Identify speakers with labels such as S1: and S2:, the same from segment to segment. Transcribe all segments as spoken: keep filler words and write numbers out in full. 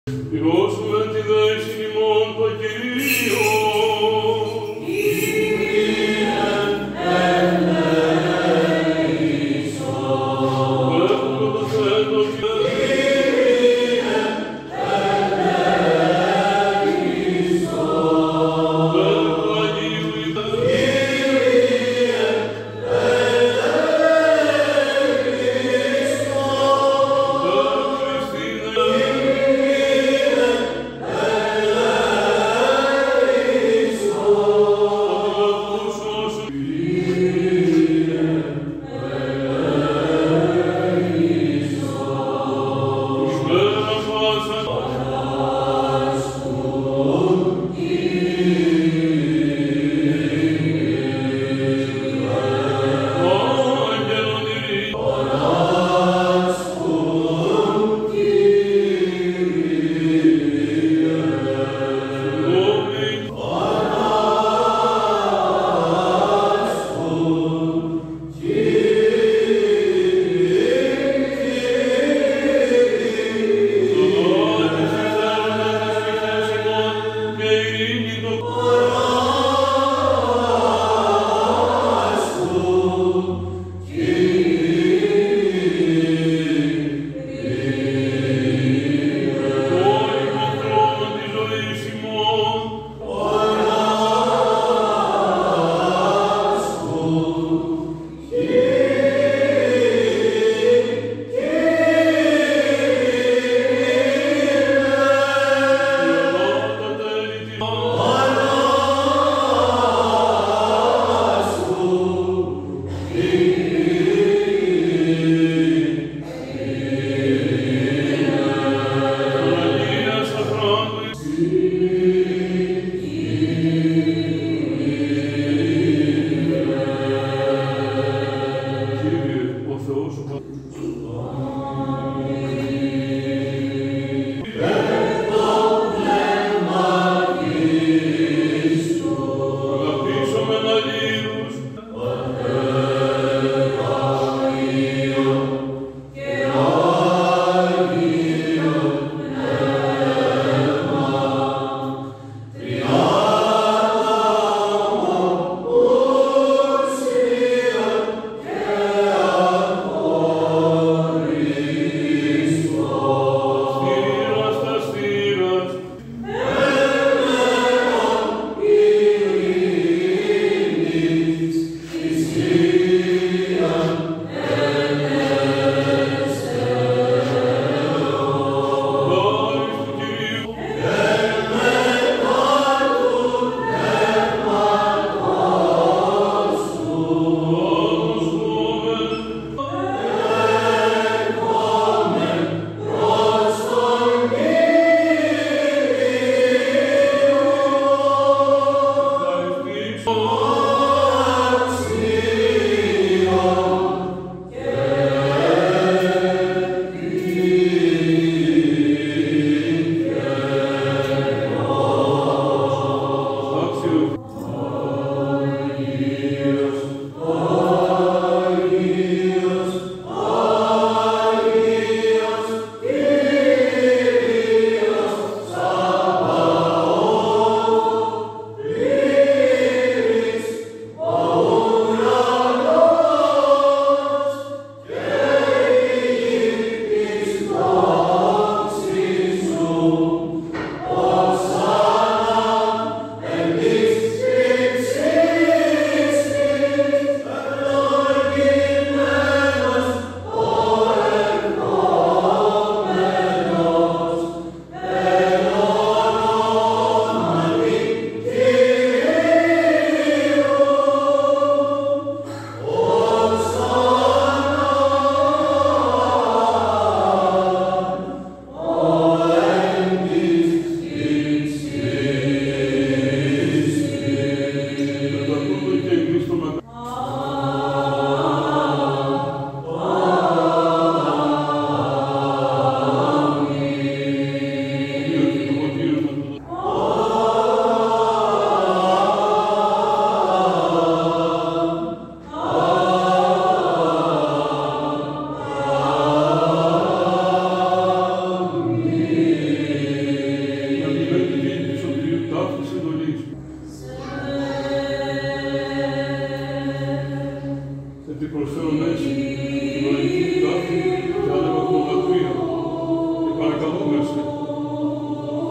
S1: Δώσουμε τη δέση ημών το Κυρίο.
S2: Κύριε ελέησον.
S1: Έχουμε το θέτο και
S2: Κύριε ελέησον.
S1: Πέτρο Αγίου είτε.
S2: Κύριε ελέησον.
S1: Πέτρο Χριστίνε.
S2: Κύριε ελέησον.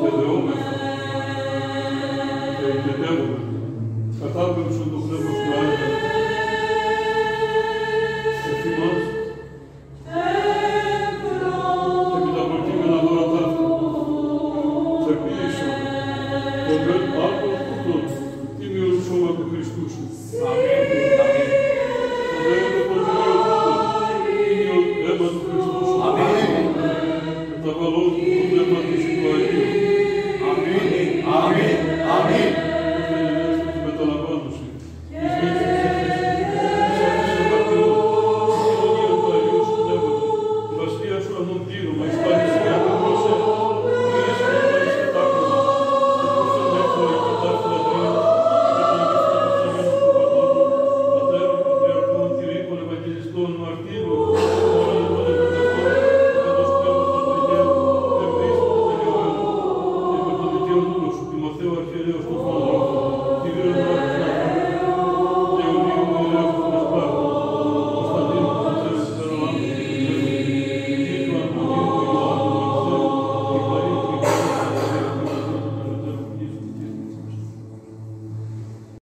S1: εδεόμεθα και ηγετεύουμε. Κατάβευσον το πνεύμα σου Άγια. Εφημάς και με τα προκείμενα δώρα ταύτα. Σε ποιήσον τον βεν άπλος τούτον τίμιος σώμα του Χριστού σου.
S2: Αμήν. Αμήν.
S1: Το βεν το προκείμενο τούτον τίμιος αίμα του Χριστού σου.
S2: Αμήν.
S1: Μεταβαλών του πνεύμα του Συντου Αγίου.
S2: Αμήν. Αμήν. Αμήν.
S1: Τιμοθέου Αρχιερέως του